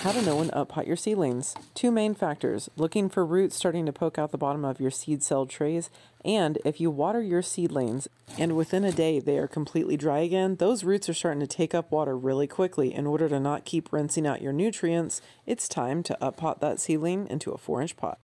How to know when to up-pot your seedlings. Two main factors: looking for roots starting to poke out the bottom of your seed cell trays, and if you water your seedlings and within a day they are completely dry again, those roots are starting to take up water really quickly. In order to not keep rinsing out your nutrients, it's time to up-pot that seedling into a 4-inch pot.